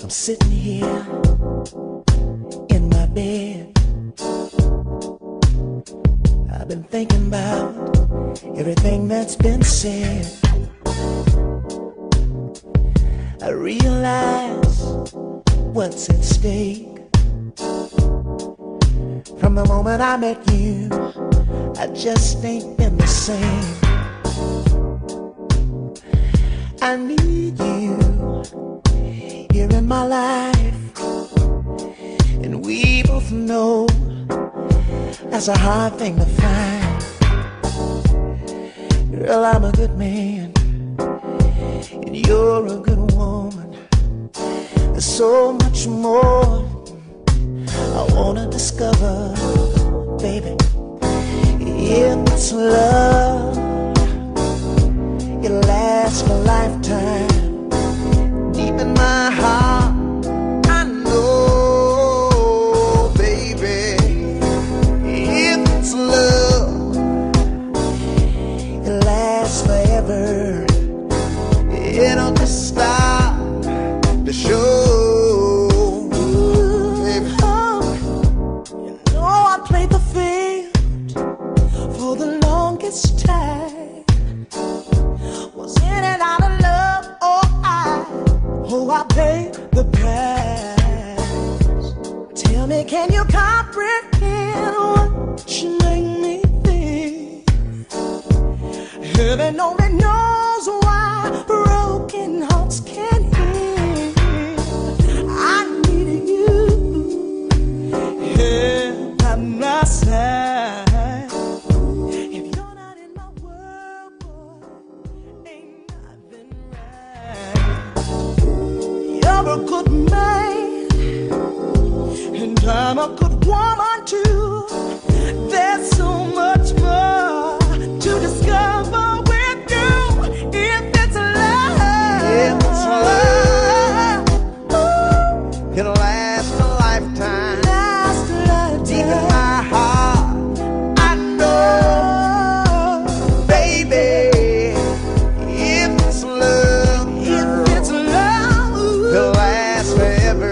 I'm sitting here in my bed. I've been thinking about everything that's been said. I realize what's at stake. From the moment I met you, I just ain't been the same. I need you here in my life, and we both know that's a hard thing to find. Girl, I'm a good man, and you're a good woman. There's so much more I wanna discover, baby. If it's love, it'll last a lifetime. Deep in my heart, I know, baby. If it's love, it'll last forever. It'll just start to show. Time was in and out of love, I paid the price. Tell me, can you comprehend what you make me feel? Heaven only knows why broken hearts can't heal. I need you here by my side. You're a good man, and I'm a good woman too. There's so much more to discover with you. If it's love, it'll last a lifetime. Deep in my heart, I know, baby. If it's love, it'll last forever.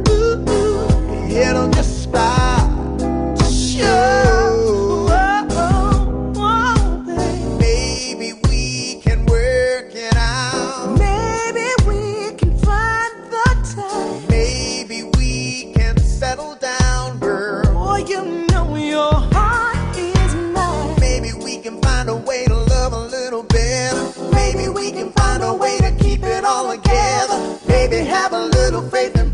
It'll just start to show. Maybe we can work it out. Maybe we can find the time. Maybe we can settle down, girl. Boy, you know your heart is mine. Maybe we can find a way to love a little better. Maybe we can find a way to keep it all together. Maybe have a little faith in